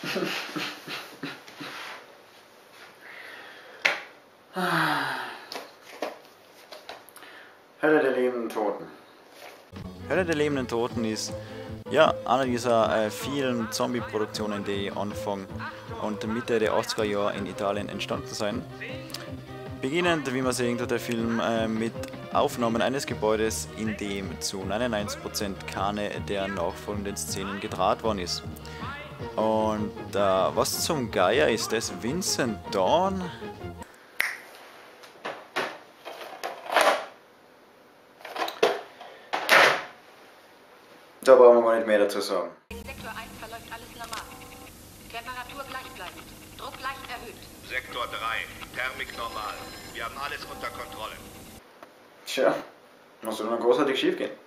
Hölle der lebenden Toten. Hölle der lebenden Toten ist ja einer dieser vielen Zombie-Produktionen, die Anfang und Mitte der 80er Jahre in Italien entstanden sind. Beginnend, wie man sehen, tut der Film mit Aufnahmen eines Gebäudes, in dem zu 99% keine der nachfolgenden Szenen gedreht worden ist. Und was zum Geier ist das? Vincent Dawn? Da brauchen wir gar nicht mehr dazu sagen. In Sektor 1 verläuft alles normal. Temperatur gleichbleibend. Druck leicht erhöht. Sektor 3, Thermik normal. Wir haben alles unter Kontrolle. Tja, was soll dann großartig schief gehen?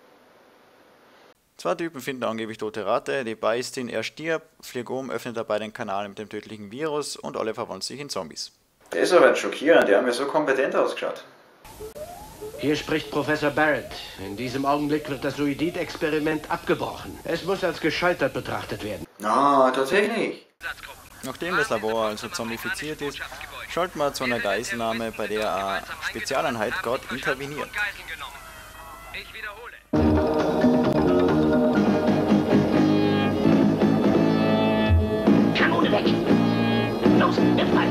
Zwei Typen finden angeblich tote Ratte, die beißt ihn, er stirbt, fliegt öffnet dabei den Kanal mit dem tödlichen Virus und alle verwandeln sich in Zombies. Das ist aber schockierend, die haben ja so kompetent ausgeschaut. Hier spricht Professor Barrett. In diesem Augenblick wird das Suizid-Experiment abgebrochen. Es muss als gescheitert betrachtet werden. Ah, tatsächlich. Nachdem das Labor also zombifiziert ist, schalten wir zu einer Geiselnahme, bei der eine Spezialeinheit gerade interveniert. Ich wiederhole. Kanone weg! Los, der Fall!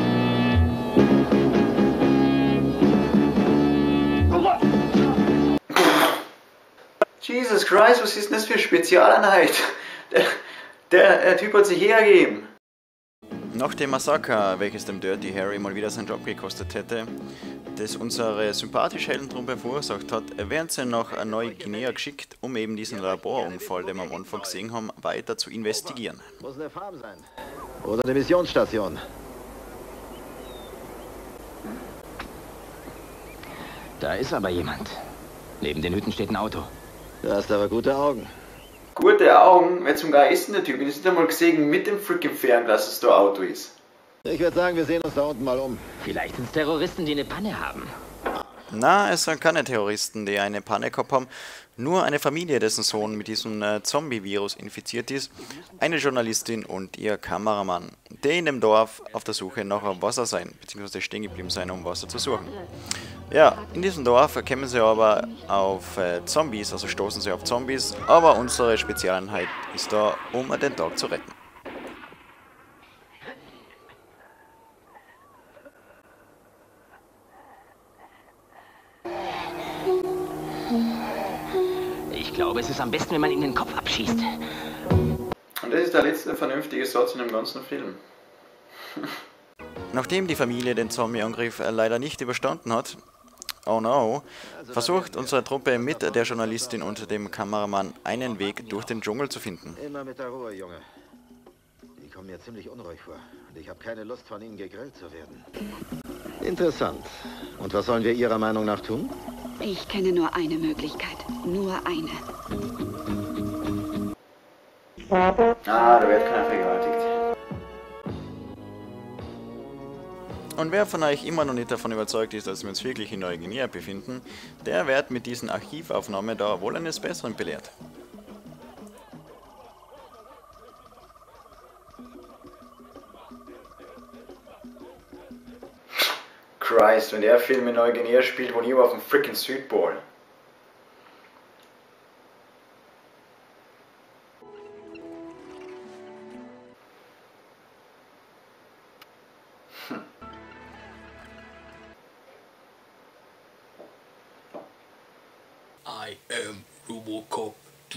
Jesus Christ, was ist denn das für eine Spezialeinheit? Der Typ hat sich hergegeben. Nach dem Massaker, welches dem Dirty Harry mal wieder seinen Job gekostet hätte, das unsere sympathische Heldentruppe verursacht hat, werden sie nach Neuguinea geschickt, um eben diesen Laborunfall, den wir am Anfang gesehen haben, weiter zu investigieren. Muss eine Farm sein. Oder eine Missionsstation. Da ist aber jemand. Neben den Hütten steht ein Auto. Du hast aber gute Augen. Gute Augen? Wer zum Geist ist denn der Typ? Ich habe nicht einmal gesehen mit dem freaking Fernglas, dass da ein Auto ist. Ich würde sagen, wir sehen uns da unten mal um. Vielleicht sind es Terroristen, die eine Panne haben. Na, es sind keine Terroristen, die eine Panne gehabt haben. Nur eine Familie, dessen Sohn mit diesem Zombie-Virus infiziert ist. Eine Journalistin und ihr Kameramann, die in dem Dorf auf der Suche nach Wasser sein, beziehungsweise stehen geblieben sein, um Wasser zu suchen. Ja, in diesem Dorf kommen sie aber auf Zombies, also stoßen sie auf Zombies, aber unsere Spezialeinheit ist da, um den Tag zu retten. Ich glaube, es ist am besten, wenn man ihnen den Kopf abschießt. Und das ist der letzte vernünftige Satz in dem ganzen Film. Nachdem die Familie den Zombie-Angriff leider nicht überstanden hat, oh no, versucht unsere Truppe mit der Journalistin und dem Kameramann einen Weg durch den Dschungel zu finden. Immer mit der Ruhe, Junge. Die kommen mir ziemlich unruhig vor. Und ich habe keine Lust, von ihnen gegrillt zu werden. Interessant. Und was sollen wir Ihrer Meinung nach tun? Ich kenne nur eine Möglichkeit. Nur eine. Ah, da wird keiner vergewaltigt. Und wer von euch immer noch nicht davon überzeugt ist, dass wir uns wirklich in Neuguinea befinden, der wird mit diesen Archivaufnahmen da wohl eines Besseren belehrt. Christ, wenn der Film in Neuguinea spielt, wo nie auf dem frickin' Südpol. I am Robocop.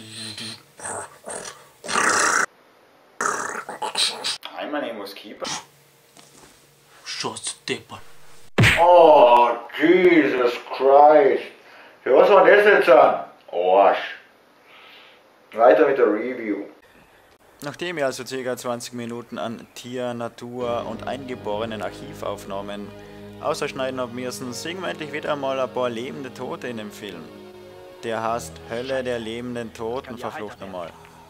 Hi, my name was Keeper. Schuss Deppern. Oh, Jesus Christ. Für was war das jetzt an? Arsch. Weiter mit der Review. Nachdem wir also ca. 20 Minuten an Tier-, Natur- und eingeborenen Archivaufnahmen ausschneiden haben müssen, sehen wir endlich wieder einmal ein paar lebende Tote in dem Film. Der heißt Hölle der lebenden Toten, verflucht nochmal.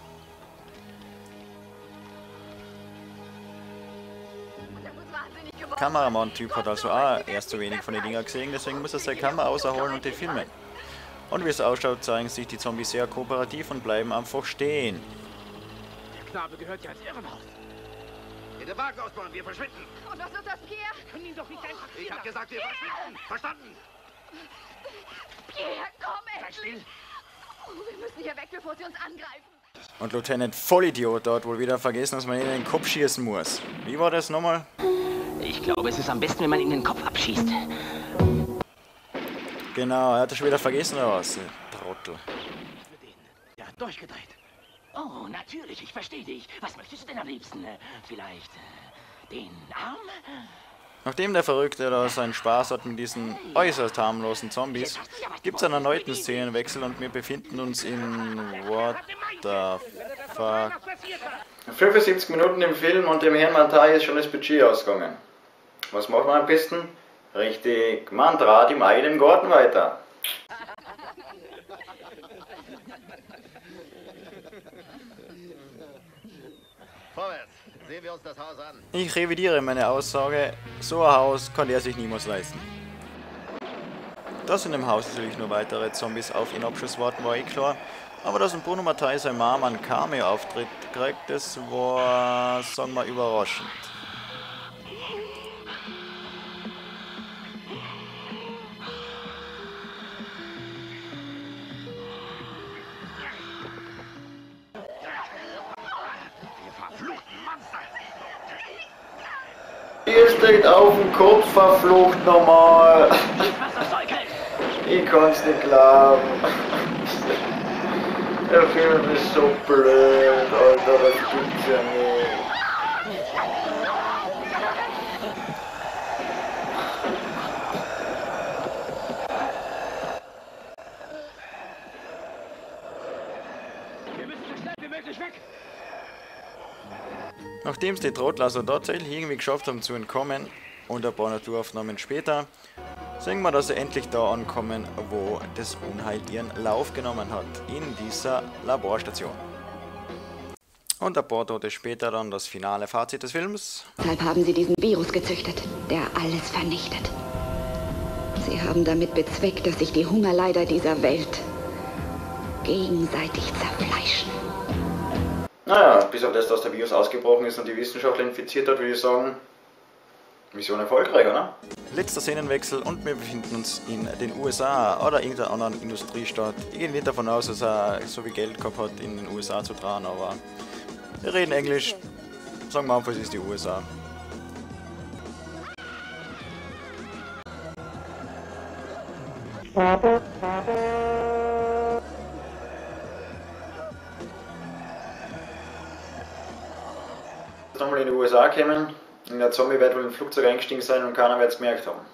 Der Kameramann-Typ hat also auch erst so wenig von den Dingen gesehen, deswegen muss er seine Kamera rausholen und die filmen. Und wie es ausschaut, zeigen sich die Zombies sehr kooperativ und bleiben einfach stehen. Der Knabe gehört ja ins Irrenhaus. Den Wagen ausbauen, wir verschwinden. Und was ist das, Pierre? Können ihn doch nicht einfach... Ich hab gesagt, wir verschwinden. Verstanden? Pierre, komm Sei endlich! still. Oh, wir müssen hier weg, bevor sie uns angreifen. Und Lieutenant Vollidiot dort wohl wieder vergessen, dass man ihn in den Kopf schießen muss. Wie war das nochmal? Ich glaube, es ist am besten, wenn man ihn in den Kopf abschießt. Genau, er hat das schon wieder vergessen oder was? Trottel. Er hat durchgedreht. Oh, natürlich, ich verstehe dich. Was möchtest du denn am liebsten? Vielleicht den Arm? Nachdem der Verrückte da seinen Spaß hat mit diesen äußerst harmlosen Zombies, gibt es einen erneuten Szenenwechsel und wir befinden uns in What the fuck. 75 Minuten im Film und dem Herrn Mantai ist schon das Budget ausgegangen. Was macht man am besten? Richtig, man trat im eigenen Garten weiter. Vorwärts. Sehen wir uns das Haus an. Ich revidiere meine Aussage, so ein Haus kann er sich niemals leisten. Dass in dem Haus natürlich nur weitere Zombies auf ihn Abschuss warten, war eh klar. Aber dass ein Bruno Mattei sein Mom einen Cameo-Auftritt kriegt, das war, sagen wir, überraschend. Ihr steht auf dem Kopf, verflucht nochmal. Ich kann's nicht glauben. Der Film ist so blöd, Alter, das gibt's ja nicht. Wir müssen so schnell wie möglich weg. Nachdem es die Trottel also tatsächlich irgendwie geschafft haben zu entkommen und ein paar Naturaufnahmen später, sehen wir, dass sie endlich da ankommen, wo das Unheil ihren Lauf genommen hat, in dieser Laborstation. Und ein paar Tote später dann das finale Fazit des Films. Deshalb haben sie diesen Virus gezüchtet, der alles vernichtet. Sie haben damit bezweckt, dass sich die Hungerleider dieser Welt gegenseitig zerfleischen. Naja, bis auf das, dass der Virus ausgebrochen ist und die Wissenschaftler infiziert hat, würde ich sagen, Mission erfolgreich, oder? Letzter Szenenwechsel und wir befinden uns in den USA oder irgendeiner anderen Industriestadt. Ich gehe nicht davon aus, dass er so viel Geld gehabt hat, in den USA zu tragen, aber wir reden Englisch. Sagen wir einfach, es ist die USA. Nochmal in die USA kommen, in der Zombie wird wohl in ein Flugzeug eingestiegen sein und keiner wird es gemerkt haben.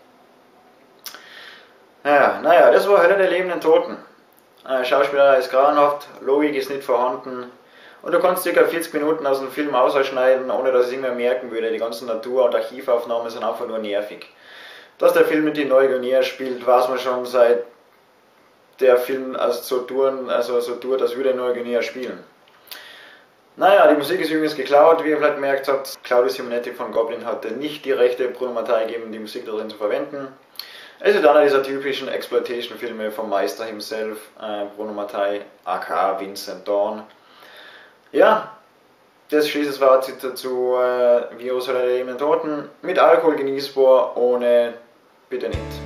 Naja, das war Hölle der lebenden Toten. Schauspieler ist grauenhaft, Logik ist nicht vorhanden und du kannst ca. 40 Minuten aus dem Film ausschneiden, ohne dass ich es irgendwer merken würde. Die ganzen Natur- und Archivaufnahmen sind einfach nur nervig. Dass der Film mit in Neuguinea spielt, weiß man schon seit der Film so tut, als würde er in Neuguinea spielen. Naja, die Musik ist übrigens geklaut, wie ihr vielleicht gemerkt habt. Claudio Simonetti von Goblin hatte nicht die Rechte, Bruno Mattei gegeben, die Musik darin zu verwenden. Es ist einer dieser typischen Exploitation-Filme vom Meister himself, Bruno Mattei, aka Vincent Dawn. Ja, das schließt das Fazit dazu, Virus oder der lebenden Toten, mit Alkohol genießbar, ohne bitte nicht.